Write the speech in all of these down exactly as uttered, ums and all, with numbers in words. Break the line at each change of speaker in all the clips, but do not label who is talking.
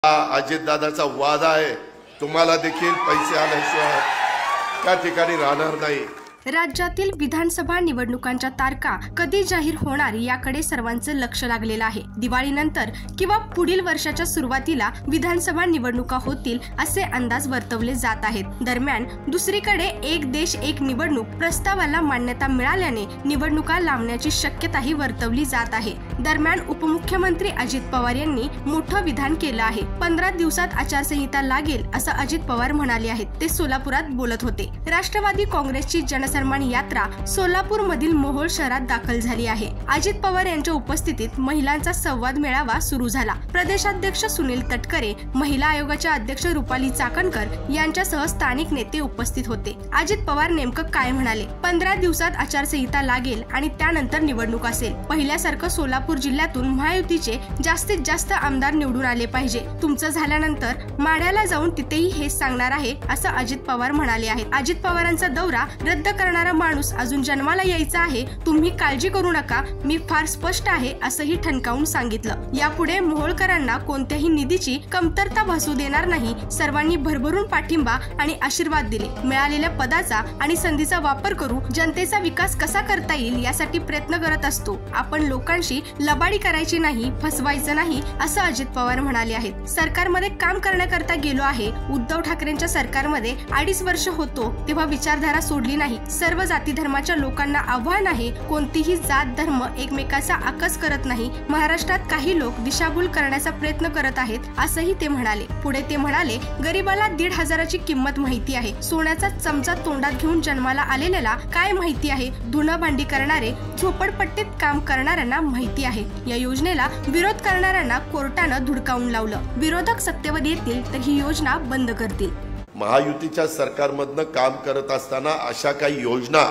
अजितदादाचा वादा आहे, तुम्हाला देखील पैसे आल्याशिवाय त्या ठिकाणी राहणार नाही।
राज्यातील विधानसभा निवडणुकांच्या तारखा कधी जाहीर होणार याकडे सर्वांचं लक्ष लागलेलं आहे। दिवाळीनंतर किंवा पुढील वर्षाच्या सुरुवातीला विधानसभा निवडणुका होतील असे अंदाज वर्तवले जात आहेत। दरम्यान दुसरीकडे एक देश एक निवडणूक प्रस्तावाला मान्यता मिळाल्याने निवडणुका लांबण्याची शक्यताही वर्तवली जात आहे। दरम्यान उपमुख्यमंत्री अजित पवार यांनी मोठं विधान केलं आहे। पंधरा दिवसात आचारसंहिता लागेल असं अजित पवार म्हणाले आहेत। ते सोलापुरात बोलत होते। राष्ट्रवादी काँग्रेसची जन सन्मान यात्रा सोलापूर मधील मोहोळ शहरात दाखल झाली आहे। अजित पवार यांच्या उपस्थितीत महिलांचा संवाद मेळावा सुरू झाला। प्रदेशाध्यक्ष सुनील तटकरे, महिला आयोगाच्या अध्यक्ष रुपाली चाकणकर यांच्यासह स्थानिक नेते उपस्थित होते। अजित पवार नेमकं काय म्हणाले? पंधरा दिवसात आचारसंहिता लागेल आणि त्यानंतर निवडणूक असेल। पहिल्यासारखं सोलापूर जिल्ह्यातून महायुतीचे जास्तीत जास्त आमदार निवडून आले पाहिजे। तुमचं झाल्यानंतर माढ्याला जाऊन तिथेही हेच सांगणार आहे असं अजित पवार म्हणाले आहेत। अजित पवारांचा दौरा रद्द करणारा माणूस अजून जन्माला यायचा आहे, तुम्ही काळजी करू नका, मी फार स्पष्ट आहे असंही ठणकावून सांगितलं। यापुढे मोहोळकरांना कोणत्याही निधीची कमतरता भासू देणार नाही। सर्वांनी भरभरून पाठिंबा आणि आशीर्वाद दिले। मिळालेल्या पदाचा आणि संधीचा वापर करू जनतेचा विकास कसा करता येईल यासाठी प्रयत्न करत असतो। आपण लोकांशी लबाडी करायची नाही, फसवायचं नाही असं अजित पवार म्हणाले आहेत। सरकारमध्ये काम करण्याकरता गेलो आहे। उद्धव ठाकरेंच्या सरकारमध्ये अडीच वर्ष होतो तेव्हा विचारधारा सोडली नाही। सर्व जाती धर्माच्या लोकांना आव्हान आहे, कोणतीही जात धर्म एकमेकाचा आकस करत नाही। महाराष्ट्रात काही लोक दिशाभूल करण्याचा प्रयत्न करत आहेत असंही ते म्हणाले। पुढे ते म्हणाले, गरिबाला दीड हजाराची किंमत माहिती आहे, सोन्याचा चमचा तोंडात घेऊन जन्माला आलेल्याला काय माहिती आहे, धुणं भांडी करणारे झोपडपट्टीत काम करणाऱ्यांना माहिती आहे। या योजनेला विरोध करणाऱ्यांना कोर्टानं धुडकावून लावलं। विरोधक सत्तेवर येतील तर ही योजना बंद करतील।
महायुतीच्या सरकारमधनं काम करत असताना अशा काही योजना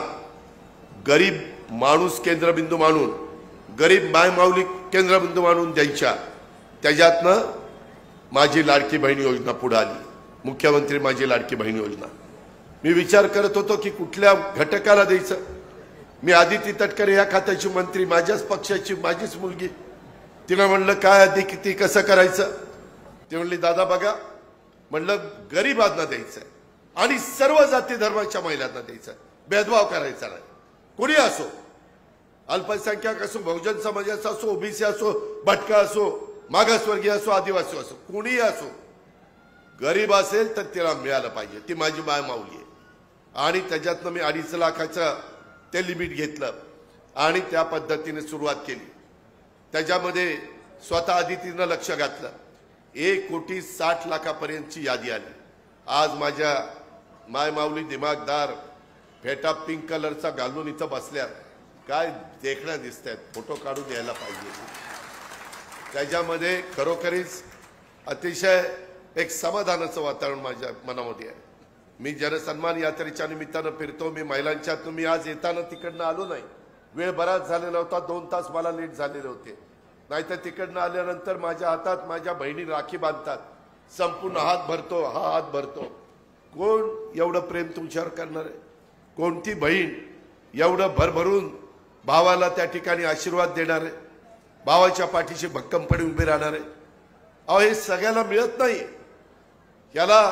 गरीब माणूस केंद्रबिंदू मानून, गरीब मायमाऊली केंद्रबिंदू मानून द्यायच्या, त्याच्यातनं माझी लाडकी बहीण योजना पुढे आली। मुख्यमंत्री माझी लाडकी बहीण योजना मी विचार करत होतो की कुठल्या घटकाला द्यायचं। मी आदिती तटकरे या खात्याची मंत्री, माझ्याच पक्षाची, माझीच मुलगी, तिला म्हणलं काय अधिक ती कसं करायचं? ती म्हणली दादा बघा, म्हणलं गरीबांना द्यायचं आणि सर्व जाती धर्माच्या महिलांना द्यायचं, भेदभाव करायचा नाही। कोणी असो, अल्पसंख्याक असो, बहुजन समाजाचा असो, ओबीसी असो, भटका असो, मागासवर्गीय असो, आदिवासी असो, कोणी असो, गरीब असेल तर तिला मिळालं पाहिजे। ती माझी माय माऊली आहे आणि त्याच्यातनं मी अडीच लाखाचं ते लिमिट घेतलं आणि त्या पद्धतीने सुरुवात केली। त्याच्यामध्ये स्वतः आदितीनं लक्ष घातलं। एक कोटी साठ लाखापर्यंतची यादी आली। आज माझ्या माय माऊली दिमागदार फेटा पिंक कलरचा घालून इथं बसल्या, काय देखण्या दिसत आहेत, फोटो काढून यायला पाहिजे। त्याच्यामध्ये खरोखरीच अतिशय एक समाधानाचं वातावरण माझ्या मनामध्ये आहे। मी जनसन्मान यात्रेच्या निमित्तानं फिरतो, मी महिलांच्या, तुम्ही आज येताना तिकडनं आलो नाही, वेळ बराच झालेला होता, दोन तास मला लेट झालेले होते, नाहीतर तिकडनं आल्यानंतर माझ्या हातात माझ्या बहिणी राखी बांधतात, संपूर्ण हात भरतो, हा हात भरतो। कोण एवढं प्रेम तुमच्यावर करणार आहे? कोणती बहीण एवढं भरभरून भावाला त्या ठिकाणी आशीर्वाद देणार आहे, भावाच्या पाठीशी भक्कमपणे उभे राहणार आहे? अहो हे सगळ्याला मिळत नाही। याला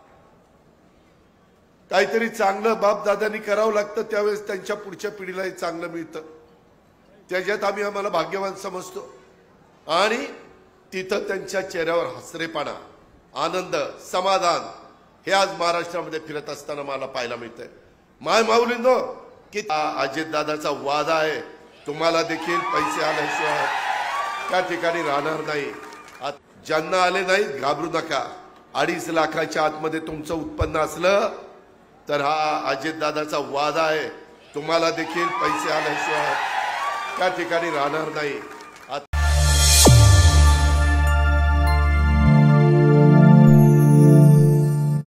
काहीतरी चांगलं बाप दादांनी करावं लागतं, त्यावेळेस त्यांच्या पुढच्या पिढीला हे चांगलं मिळतं। त्याच्यात आम्ही आम्हाला भाग्यवान समजतो आणि तिथं त्यांच्या चेहऱ्यावर हसरेपणा, आनंद, समाधान हे आज महाराष्ट्रामध्ये फिरत असताना मला पाहायला मिळतंय। माय माऊलींनो, की अजितदादाचा वादा आहे, तुम्हाला देखील पैसे आल्याशिवाय त्या ठिकाणी राहणार नाही। ज्यांना आले नाहीत घाबरू नका, अडीच लाखाच्या आतमध्ये तुमचं उत्पन्न असलं तर हा अजितदादाचा वादा आहे, तुम्हाला देखील पैसे आल्याशिवाय त्या ठिकाणी राहणार नाही।